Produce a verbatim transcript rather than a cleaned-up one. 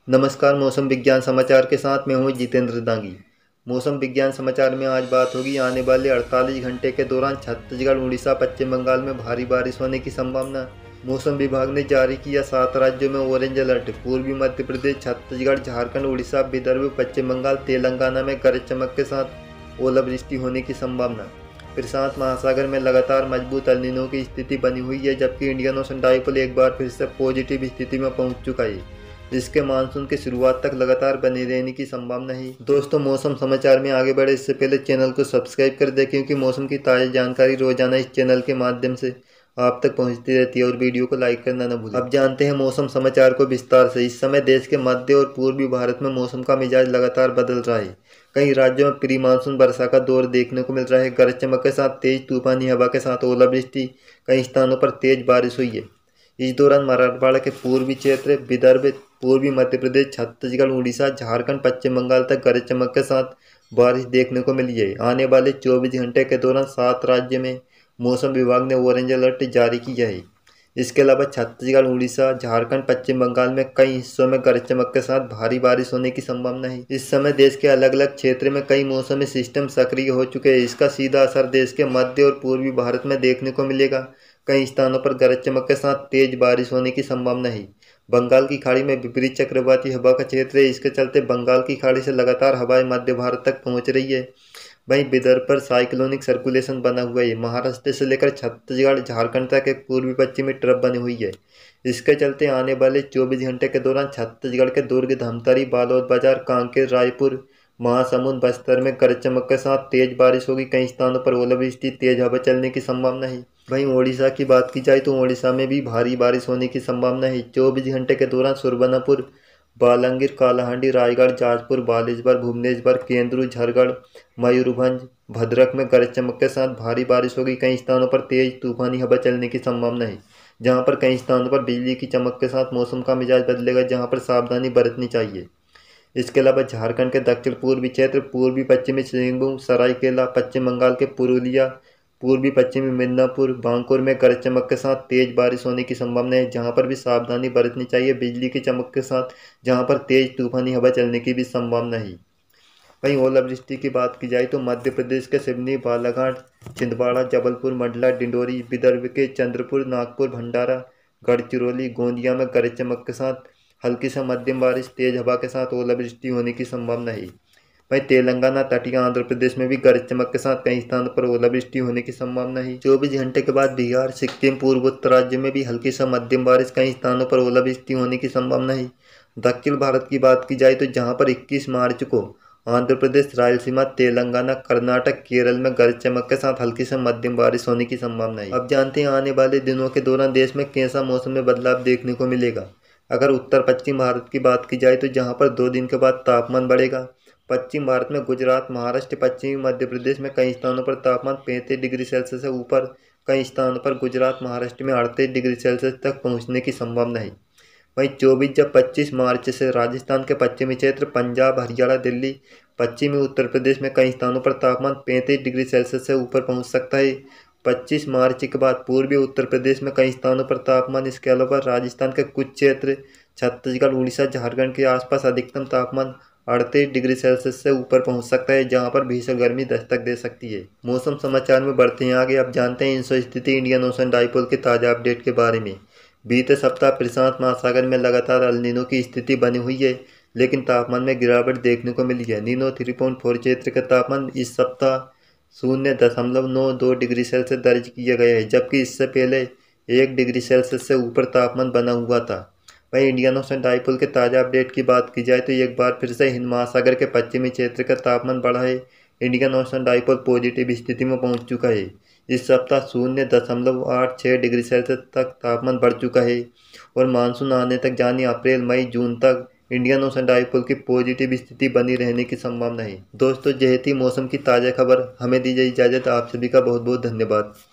नमस्कार। मौसम विज्ञान समाचार के साथ मैं हूं जितेंद्र दांगी। मौसम विज्ञान समाचार में आज बात होगी आने वाले अड़तालीस घंटे के दौरान छत्तीसगढ़, उड़ीसा, पश्चिम बंगाल में भारी बारिश होने की संभावना। मौसम विभाग ने जारी किया सात राज्यों में ऑरेंज अलर्ट। पूर्वी मध्य प्रदेश, छत्तीसगढ़, झारखंड, उड़ीसा, विदर्भ, पश्चिम बंगाल, तेलंगाना में गरज चमक के साथ ओलावृष्टि होने की संभावना। प्रशांत महासागर में लगातार मजबूत एल नीनो की स्थिति बनी हुई है, जबकि इंडियन ओशन डाइपोल एक बार फिर से पॉजिटिव स्थिति में पहुंच चुका है, जिसके मानसून की शुरुआत तक लगातार बने रहने की संभावना है। दोस्तों, मौसम समाचार में आगे बढ़े इससे पहले चैनल को सब्सक्राइब कर दें, क्योंकि मौसम की ताज़ा जानकारी रोजाना इस चैनल के माध्यम से आप तक पहुंचती रहती है, और वीडियो को लाइक करना न भूलें। अब जानते हैं मौसम समाचार को विस्तार से। इस समय देश के मध्य और पूर्वी भारत में मौसम का मिजाज लगातार बदल रहा है। कई राज्यों में प्री मानसून वर्षा का दौर देखने को मिल रहा है। गरज चमक के साथ तेज तूफानी हवा के साथ ओलावृष्टि, कई स्थानों पर तेज बारिश हुई है। इस दौरान मराठवाड़ा के पूर्वी क्षेत्र, विदर्भ, पूर्वी मध्य प्रदेश, छत्तीसगढ़, उड़ीसा, झारखंड, पश्चिम बंगाल तक गरज चमक के साथ बारिश देखने को मिली है। आने वाले चौबीस घंटे के दौरान सात राज्य में मौसम विभाग ने ऑरेंज अलर्ट जारी किया है। इसके अलावा छत्तीसगढ़, उड़ीसा, झारखंड, पश्चिम बंगाल में कई हिस्सों में गरज चमक के साथ भारी बारिश होने की संभावना है। इस समय देश के अलग अलग क्षेत्र में कई मौसमी सिस्टम सक्रिय हो चुके हैं। इसका सीधा असर देश के मध्य और पूर्वी भारत में देखने को मिलेगा। कई स्थानों पर गरज चमक के साथ तेज बारिश होने की संभावना है। बंगाल की खाड़ी में विपरीत चक्रवाती हवा का क्षेत्र है। इसके चलते बंगाल की खाड़ी से लगातार हवाएं मध्य भारत तक पहुंच रही है। वहीं विदर्भ पर साइक्लोनिक सर्कुलेशन बना हुआ है। महाराष्ट्र से लेकर छत्तीसगढ़, झारखंड तक एक पूर्वी पश्चिमी ट्रफ बनी हुई है। इसके चलते आने वाले चौबीस घंटे के दौरान छत्तीसगढ़ के दुर्ग, धमतरी, बालोद बाजार, कांकेर, रायपुर, महासमुंद, बस्तर में गरज चमक के साथ तेज बारिश होगी। कई स्थानों पर ओलावृष्टि, तेज हवा चलने की संभावना है। वहीं ओडिशा की बात की जाए तो ओडिशा में भी भारी बारिश होने की संभावना है। चौबीस घंटे के दौरान सुरबनापुर, बालांगीर, कालाहांडी, रायगढ़, जाजपुर, बालेश्वर, भुवनेश्वर, केंद्रू, झरगढ़, मयूरभंज, भद्रक में गरज चमक के साथ भारी बारिश होगी। कई स्थानों पर तेज तूफानी हवा चलने की संभावना है, जहां पर कई स्थानों पर बिजली की चमक के साथ मौसम का मिजाज बदलेगा, जहां पर सावधानी बरतनी चाहिए। इसके अलावा झारखंड के दक्षिण पूर्वी क्षेत्र, पूर्वी पश्चिमी सिंहभूम, सरायकेला, पश्चिम बंगाल के पुरुलिया, पूर्वी पश्चिमी मिदनापुर, बांकुर में गरज चमक के साथ तेज बारिश होने की संभावना है, जहां पर भी सावधानी बरतनी चाहिए। बिजली की चमक के साथ जहां पर तेज तूफानी हवा चलने की भी संभावना है। वहीं ओलावृष्टि की बात की जाए तो मध्य प्रदेश के सिवनी, बालाघाट, छिंदवाड़ा, जबलपुर, मंडला, डिंडोरी, विदर्भ के चंद्रपुर, नागपुर, भंडारा, गढ़चिरौली, गोंदिया में गरज चमक के साथ हल्की से मध्यम बारिश, तेज हवा के साथ ओलावृष्टि होने की संभावना है। वहीं तेलंगाना, तटीय आंध्र प्रदेश में भी गरज चमक के साथ कई स्थानों पर ओलावृष्टि होने की संभावना है। चौबीस घंटे के बाद बिहार, सिक्किम, पूर्वोत्तर राज्य में भी हल्की से मध्यम बारिश, कई स्थानों पर ओलावृष्टि होने की संभावना है। दक्षिण भारत की बात की जाए तो जहां पर इक्कीस मार्च को आंध्र प्रदेश, रायलसीमा, तेलंगाना, कर्नाटक, केरल में गरज चमक के साथ हल्की से मध्यम बारिश होने की संभावना है। अब जानते हैं आने वाले दिनों के दौरान देश में कैसा मौसम में बदलाव देखने को मिलेगा। अगर उत्तर पश्चिम भारत की बात की जाए तो जहां पर दो दिन के बाद तापमान बढ़ेगा। पश्चिम भारत में गुजरात, महाराष्ट्र, पश्चिमी मध्य प्रदेश में कई स्थानों पर तापमान पैंतीस डिग्री सेल्सियस से ऊपर, कई स्थानों पर गुजरात, महाराष्ट्र में अड़तीस डिग्री सेल्सियस तक पहुंचने की संभावना है। वहीं चौबीस जब पच्चीस मार्च से राजस्थान के पश्चिमी क्षेत्र, पंजाब, हरियाणा, दिल्ली, पश्चिमी उत्तर प्रदेश में कई स्थानों पर तापमान पैंतीस डिग्री सेल्सियस से ऊपर पहुंच सकता है। पच्चीस मार्च के बाद पूर्वी उत्तर प्रदेश में कई स्थानों पर तापमान, इसके अलावा राजस्थान के कुछ क्षेत्र, छत्तीसगढ़, उड़ीसा, झारखंड के आसपास अधिकतम तापमान अड़तीस डिग्री सेल्सियस से ऊपर पहुंच सकता है, जहां पर भीषण गर्मी दस्तक दे सकती है। मौसम समाचार में बढ़ते हैं आगे। अब जानते हैं इंसो स्थिति इंडियन ओशन डाइपोल के ताज़ा अपडेट के बारे में। बीते सप्ताह प्रशांत महासागर में लगातार एल नीनो की स्थिति बनी हुई है, लेकिन तापमान में गिरावट देखने को मिली है। नीनो थ्री पॉइंट फोर क्षेत्र का तापमान इस सप्ताह शून्य दशमलव नौ दो डिग्री सेल्सियस दर्ज किया गया है, जबकि इससे पहले एक डिग्री सेल्सियस से ऊपर तापमान बना हुआ था। वहीं इंडियन ओशन डाइपोल के ताज़ा अपडेट की बात की जाए तो एक बार फिर से हिंद महासागर के पश्चिमी क्षेत्र का तापमान बढ़ा है। इंडियन ओशन डाइपोल पॉजिटिव स्थिति में पहुंच चुका है। इस सप्ताह शून्य दशमलव आठ छः डिग्री सेल्सियस तक तापमान बढ़ चुका है, और मानसून आने तक यानी अप्रैल, मई, जून तक इंडियन ओशन डाइपोल की पॉजिटिव स्थिति बनी रहने की संभावना है। दोस्तों, यह थी मौसम की ताज़ा खबर। हमें दीजिए इजाज़त। आप सभी का बहुत बहुत धन्यवाद।